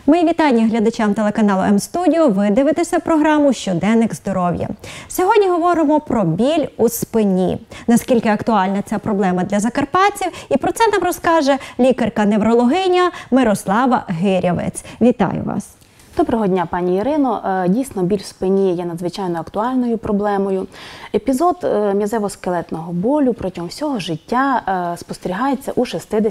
Мої вітання глядачам телеканалу М-студіо. Ви дивитеся програму «Щоденник здоров'я». Сьогодні говоримо про біль у спині. Наскільки актуальна ця проблема для закарпатців? І про це нам розкаже лікарка-неврологиня Мирослава Гирявець. Вітаю вас! Доброго дня, пані Ірино. Дійсно, біль в спині є надзвичайно актуальною проблемою. Епізод м'язево-скелетного болю протягом всього життя спостерігається у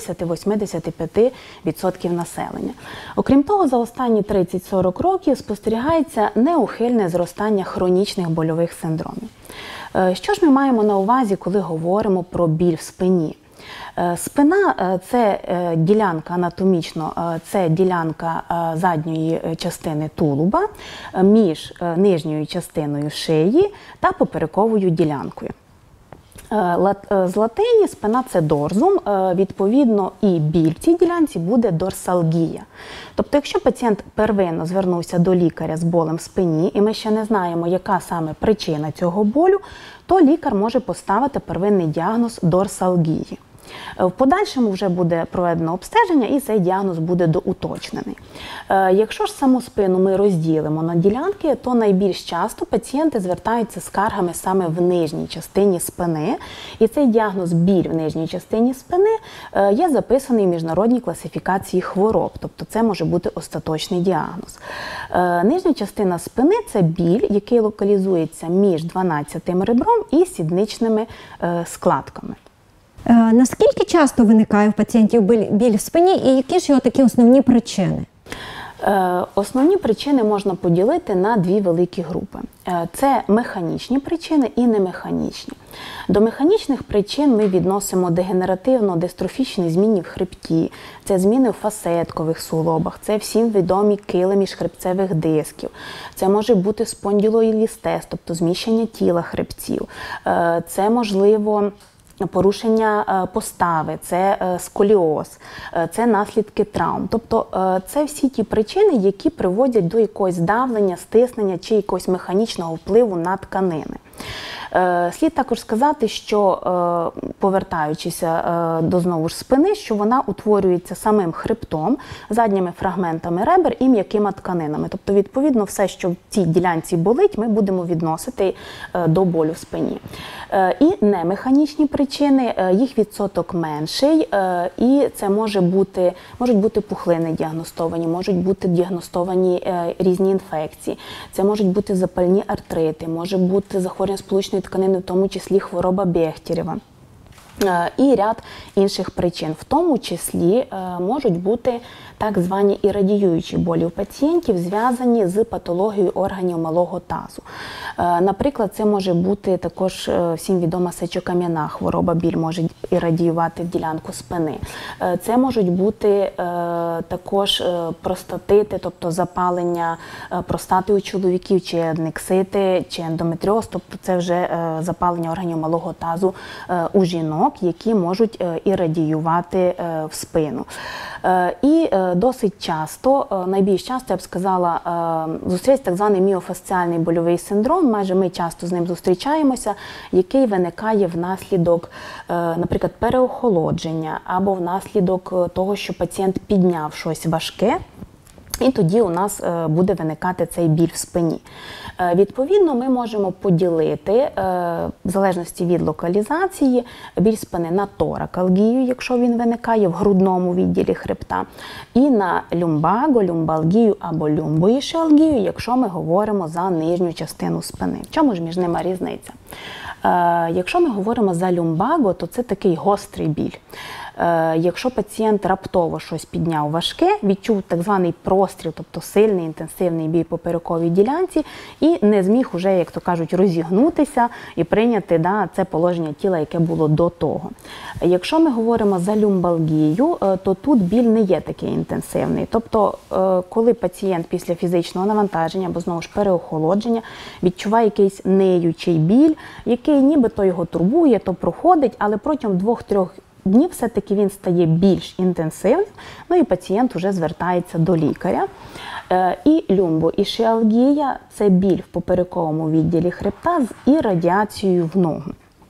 60–85% населення. Окрім того, за останні 30–40 років спостерігається неухильне зростання хронічних больових синдромів. Що ж ми маємо на увазі, коли говоримо про біль в спині? Спина – це ділянка анатомічно, це ділянка задньої частини тулуба між нижньою частиною шиї та поперековою ділянкою. З латині спина – це дорзум, відповідно і біль в цій ділянці буде дорсалгія. Тобто, якщо пацієнт первинно звернувся до лікаря з болем в спині, і ми ще не знаємо, яка саме причина цього болю, то лікар може поставити первинний діагноз дорсалгії. В подальшому вже буде проведено обстеження і цей діагноз буде доуточнений. Якщо ж саму спину ми розділимо на ділянки, то найбільш часто пацієнти звертаються з скаргами саме в нижній частині спини. І цей діагноз біль в нижній частині спини є записаний в міжнародній класифікації хвороб, тобто це може бути остаточний діагноз. Нижня частина спини – це біль, який локалізується між 12-тим ребром і сідничними складками. Наскільки часто виникає в пацієнтів біль в спині і які ж його такі основні причини? Основні причини можна поділити на дві великі групи. Це механічні причини і немеханічні. До механічних причин ми відносимо дегенеративно-дистрофічні зміни в хребті, це зміни в фасеткових суглобах, це всім відомі кили міжхребцевих дисків, це може бути спондилоїлістез, тобто зміщення тіла хребців, це можливо порушення постави, це сколіоз, це наслідки травм. Тобто це всі ті причини, які приводять до якогось давлення, стиснення чи якогось механічного впливу на тканини. Слід також сказати, що, повертаючися до знову ж спини, що вона утворюється самим хребтом, задніми фрагментами ребер і м'якими тканинами. Тобто, відповідно, все, що в цій ділянці болить, ми будемо відносити до болю в спині. І немеханічні причини, їх відсоток менший, і це можуть бути пухлини діагностовані, можуть бути діагностовані різні інфекції, це можуть бути запальні артрити, може бути захворювання сполучної тканини, в тому числі хвороба Бехтерєва. І ряд інших причин. В тому числі можуть бути так звані ірадіюючі болі у пацієнтів, зв'язані з патологією органів малого тазу. Наприклад, це може бути також всім відома сечокам'яна хвороба, біль може ірадіювати в ділянку спини. Це можуть бути також простатити, тобто запалення простати у чоловіків, чи аднексити, чи ендометріоз, тобто це вже запалення органів малого тазу у жінок, які можуть ірадіювати в спину. І досить часто, найбільш часто, я б сказала, зустрічається так званий міофасціальний больовий синдром, майже ми часто з ним зустрічаємося, який виникає внаслідок, наприклад, переохолодження або внаслідок того, що пацієнт підняв щось важке, і тоді у нас буде виникати цей біль в спині. Відповідно, ми можемо поділити, в залежності від локалізації, біль спини на торакалгію, якщо він виникає в грудному відділі хребта, і на люмбаго, люмбалгію або люмбоїшіалгію, якщо ми говоримо за нижню частину спини. В чому ж між ними різниця? Якщо ми говоримо за люмбаго, то це такий гострий біль. Якщо пацієнт раптово щось підняв важке, відчув так званий простріл, тобто сильний інтенсивний біль по поперековій ділянці і не зміг уже, як то кажуть, розігнутися і прийняти це положення тіла, яке було до того. Якщо ми говоримо за люмбалгію, то тут біль не є такий інтенсивний. Тобто, коли пацієнт після фізичного навантаження або знову ж переохолодження відчуває якийсь ниючий біль, який нібито його турбує, то проходить, але протягом 2–3 днів все-таки він стає більш інтенсивним, ну і пацієнт вже звертається до лікаря. І люмбоішіалгія – це біль в поперековому відділі хребта з ірадіацією в ногу.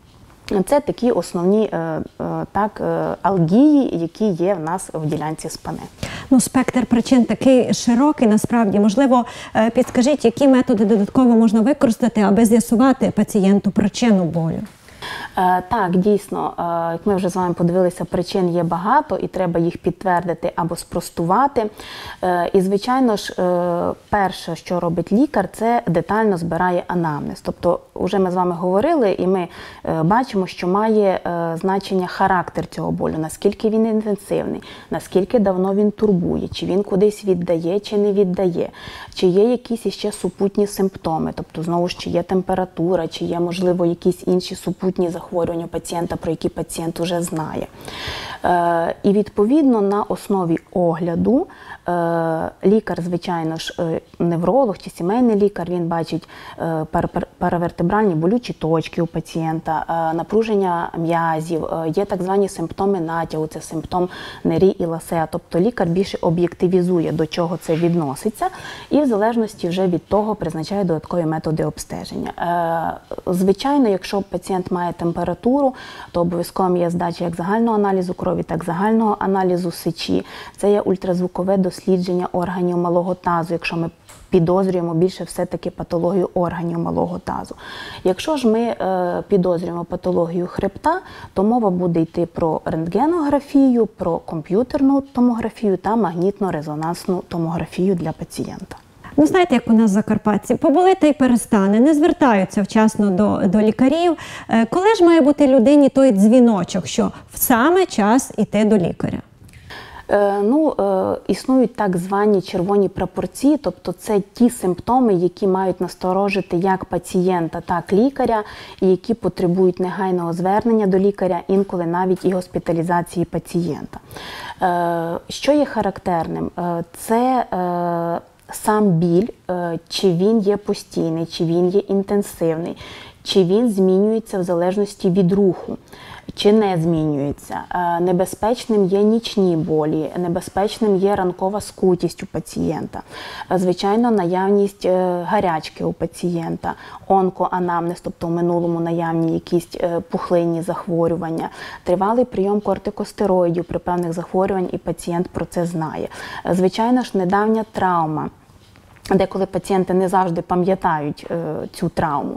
Це такі основні алгії, які є в нас в ділянці спини. Спектр причин такий широкий, насправді. Можливо, підскажіть, які методи додатково можна використати, аби з'ясувати пацієнту причину болю? Так, дійсно, як ми вже з вами подивилися, причин є багато і треба їх підтвердити або спростувати. І, звичайно ж, перше, що робить лікар, це детально збирає анамнез. Тобто, вже ми з вами говорили і ми бачимо, що має значення характер цього болю, наскільки він інтенсивний, наскільки давно він турбує, чи він кудись віддає, чи не віддає, чи є якісь іще супутні симптоми, тобто, знову ж, чи є температура, чи є, можливо, якісь інші супутні захворювання пацієнта, про які пацієнт вже знає. І відповідно на основі огляду лікар, звичайно ж, невролог чи сімейний лікар, він бачить паравертебральні болючі точки у пацієнта, напруження м'язів, є так звані симптоми натягу, це симптом Нері і Ласеа. Тобто лікар більше об'єктивізує, до чого це відноситься, і в залежності вже від того призначає додаткові методи обстеження. Звичайно, якщо пацієнт має температуру, то обов'язково є здача як загального аналізу крові, так і загального аналізу сечі. Це є ультразвукове дослідження органів малого тазу, якщо ми підозрюємо більше все-таки патологію органів малого тазу. Якщо ж ми підозрюємо патологію хребта, то мова буде йти про рентгенографію, про комп'ютерну томографію та магнітно-резонансну томографію для пацієнта. Знаєте, як у нас закарпатці, поболить та й перестане, не звертаються вчасно до лікарів. Коли ж має бути людині той дзвіночок, що саме час йти до лікаря? Існують так звані червоні прапорці, тобто це ті симптоми, які мають насторожити як пацієнта, так і лікаря, і які потребують негайного звернення до лікаря, інколи навіть і госпіталізації пацієнта. Що є характерним? Це сам біль, чи він є постійний, чи він є інтенсивний, чи він змінюється в залежності від руху, чи не змінюється. Небезпечним є нічні болі, небезпечним є ранкова скутість у пацієнта, звичайно, наявність гарячки у пацієнта, онкоанамнез, тобто в минулому наявні якісь пухлинні захворювання, тривалий прийом кортикостероїдів при певних захворюваннях, і пацієнт про це знає. Звичайно ж, недавня травма. Деколи пацієнти не завжди пам'ятають цю травму.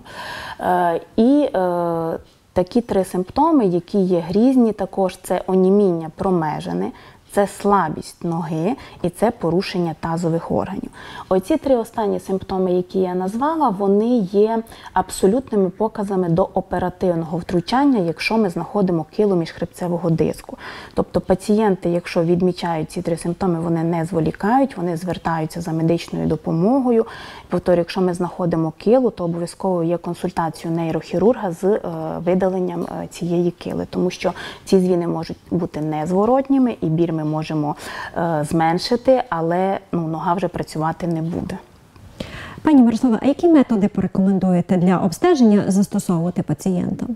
І такі три симптоми, які є грізні також, це оніміння промежини, це слабість ноги і це порушення тазових органів. Оці три останні симптоми, які я назвала, вони є абсолютними показами до оперативного втручання, якщо ми знаходимо килу міжхребцевого диску. Тобто пацієнти, якщо відмічають ці три симптоми, вони не зволікають, вони звертаються за медичною допомогою. Повторюю, якщо ми знаходимо килу, то обов'язково є консультацію нейрохірурга з видаленням цієї кили, тому що ці звіни можуть бути незворотніми і біль ми можемо зменшити, але нога вже працювати не буде. Пані Мирослава, а які методи порекомендуєте для обстеження застосовувати пацієнтам?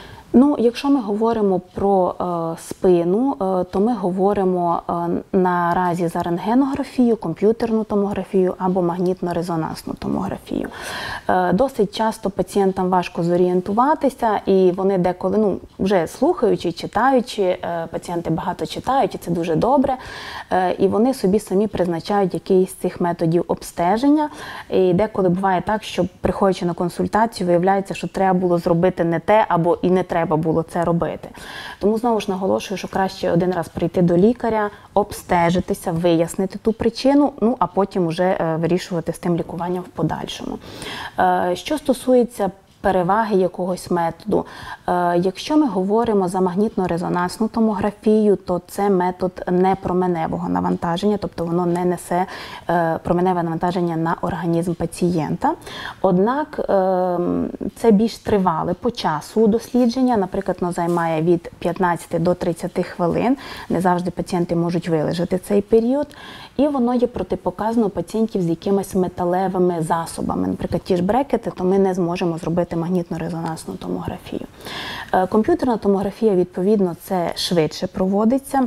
Якщо ми говоримо про спину, то ми говоримо наразі за рентгенографію, комп'ютерну томографію або магнітно-резонансну томографію. Досить часто пацієнтам важко зорієнтуватися, і вони деколи, вже слухаючи, читаючи, пацієнти багато читають, і це дуже добре, і вони собі самі призначають якийсь з цих методів обстеження. І деколи буває так, що приходячи на консультацію, виявляється, що треба було зробити не те, або і не треба було це робити. Тому знову ж наголошую, що краще один раз прийти до лікаря, обстежитися, вияснити ту причину, а потім вже вирішувати з тим лікуванням в подальшому. Що стосується переваги якогось методу. Якщо ми говоримо за магнітно-резонансну томографію, то це метод непроменевого навантаження, тобто воно не несе променеве навантаження на організм пацієнта. Однак це більш тривале по часу дослідження, наприклад, воно займає від 15 до 30 хвилин, не завжди пацієнти можуть вилежати цей період, і воно є протипоказано у пацієнтів з якимись металевими засобами, наприклад, ті ж брекети, то ми не зможемо зробити магнітно-резонансну томографію. Комп'ютерна томографія, відповідно, це швидше проводиться,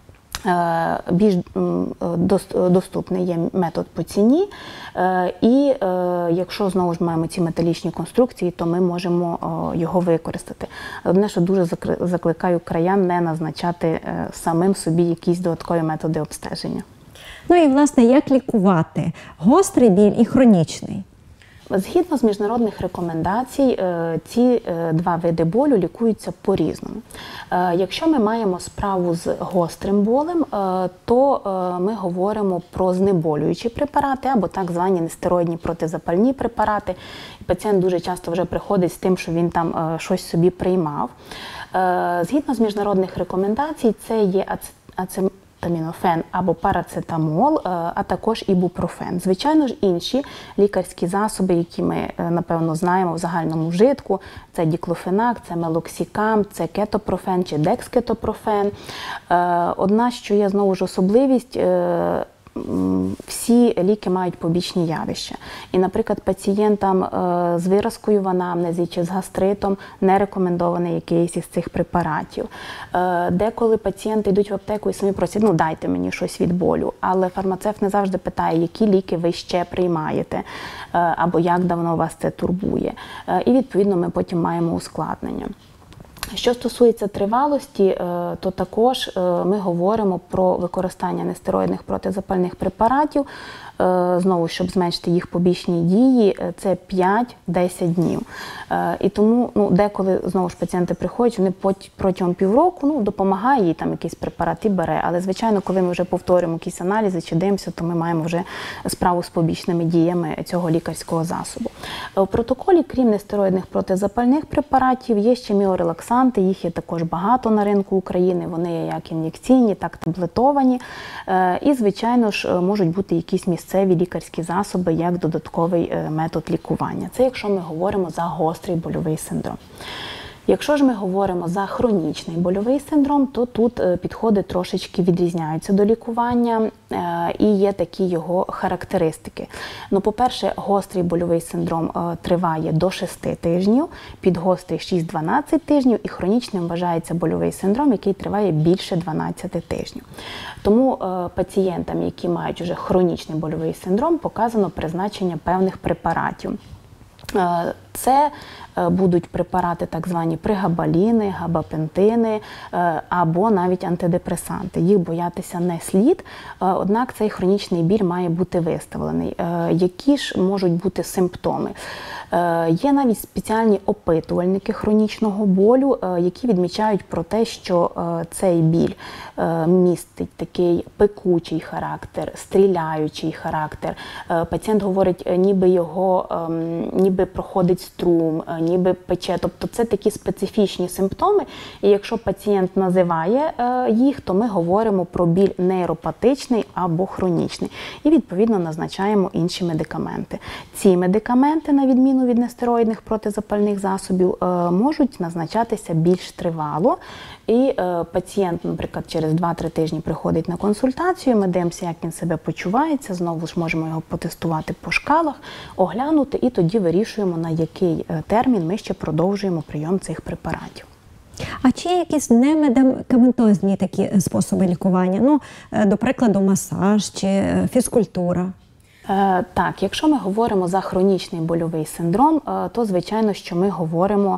більш доступний є метод по ціні, і якщо знову ж маємо ці металічні конструкції, то ми можемо його використати. Одне, що дуже закликаю краян не назначати самим собі якісь додаткові методи обстеження. Ну і, власне, як лікувати гострий біль і хронічний? Згідно з міжнародних рекомендацій, ці два види болю лікуються по-різному. Якщо ми маємо справу з гострим болем, то ми говоримо про знеболюючі препарати або так звані нестероїдні протизапальні препарати. Пацієнт дуже часто вже приходить з тим, що він там щось собі приймав. Згідно з міжнародних рекомендацій, це є ацетамінофен або парацетамол, а також ібупрофен. Звичайно ж, інші лікарські засоби, які ми, напевно, знаємо в загальному вжитку, це діклофенак, це мелоксикам, це кетопрофен чи декскетопрофен. Одна, що є знову ж особливість, всі ліки мають побічні явища. І, наприклад, пацієнтам з виразкою в анамнезі чи з гастритом не рекомендований якийсь із цих препаратів. Деколи пацієнти йдуть в аптеку і самі просять, дайте мені щось від болю. Але фармацевт не завжди питає, які ліки ви ще приймаєте, або як давно вас це турбує. І, відповідно, ми потім маємо ускладнення. Що стосується тривалості, то також ми говоримо про використання нестероїдних протизапальних препаратів, знову, щоб зменшити їх побічні дії, це 5-10 днів. І тому деколи, знову ж, пацієнти приходять, вони протягом півроку, допомагає їй там якийсь препарат і бере. Але, звичайно, коли ми вже повторюємо якісь аналізи чи дивимося, то ми маємо вже справу з побічними діями цього лікарського засобу. У протоколі, крім нестероїдних протизапальних препаратів, є ще міорелаксанти, їх є також багато на ринку України, вони є як ін'єкційні, так і таблетовані. І, звичайно ж, можуть бути якісь місцеві лікарські засоби як додатковий метод лікування. Це якщо ми говоримо за гострий больовий синдром. Якщо ж ми говоримо за хронічний больовий синдром, то тут підходи трошечки відрізняються до лікування і є такі його характеристики. По-перше, гострий больовий синдром триває до 6 тижнів, підгострий 6-12 тижнів і хронічним вважається больовий синдром, який триває більше 12 тижнів. Тому пацієнтам, які мають вже хронічний больовий синдром, показано призначення певних препаратів. Це будуть препарати так звані пригабаліни, габапентини або навіть антидепресанти. Їх боятися не слід, однак цей хронічний біль має бути виставлений. Які ж можуть бути симптоми? Є навіть спеціальні опитувальники хронічного болю, які відмічають про те, що цей біль містить такий пекучий характер, стріляючий характер. Пацієнт говорить, ніби проходить струм, ніби пече. Тобто це такі специфічні симптоми, і якщо пацієнт називає їх, то ми говоримо про біль нейропатичний або хронічний. І, відповідно, назначаємо інші медикаменти. Ці медикаменти, на відміну від нестероїдних протизапальних засобів, можуть назначатися більш тривало. І пацієнт, наприклад, через 2-3 тижні приходить на консультацію, ми дивимося, як він себе почувається, знову ж можемо його потестувати по шкалах, оглянути і тоді вирішуємо, на який термін ми ще продовжуємо прийом цих препаратів. А чи є якісь немедикаментозні такі способи лікування? До прикладу, масаж чи фізкультура? Так, якщо ми говоримо за хронічний больовий синдром, то, звичайно, що ми говоримо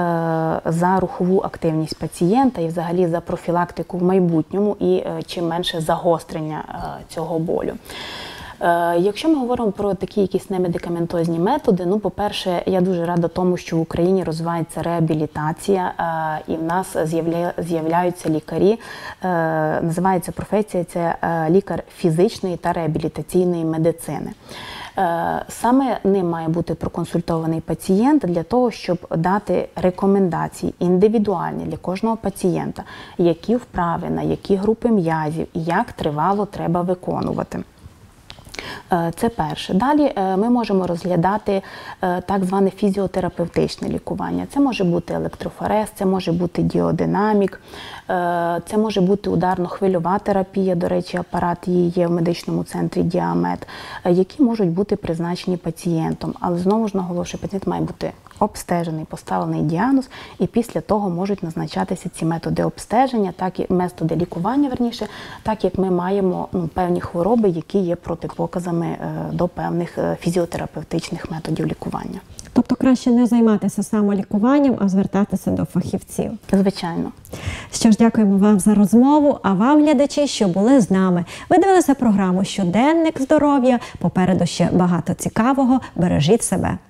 за рухову активність пацієнта і взагалі за профілактику в майбутньому і чим менше загострення цього болю. Якщо ми говоримо про такі якісь немедикаментозні методи, по-перше, я дуже рада тому, що в Україні розвивається реабілітація і в нас з'являються лікарі, називається професія, це лікар фізичної та реабілітаційної медицини. Саме ним має бути проконсультований пацієнт для того, щоб дати рекомендації індивідуальні для кожного пацієнта, які вправи, на які групи м'язів і як тривало треба виконувати. Це перше. Далі ми можемо розглядати так зване фізіотерапевтичне лікування. Це може бути електрофорез, це може бути діодинамік, це може бути ударно-хвильова терапія, до речі, апарат її є в медичному центрі Діамет, які можуть бути призначені пацієнтом. Але знову ж наголошую, пацієнт має бути обстежений, поставлений діагноз, і після того можуть назначатися ці методи обстеження, методи лікування, так як ми маємо певні хвороби, які є протипоказами до певних фізіотерапевтичних методів лікування. Тобто краще не займатися самолікуванням, а звертатися до фахівців. Звичайно. Що ж, дякуємо вам за розмову, а вам, глядачі, що були з нами. Ви дивилися програму «Щоденник здоров'я». Попереду ще багато цікавого. Бережіть себе.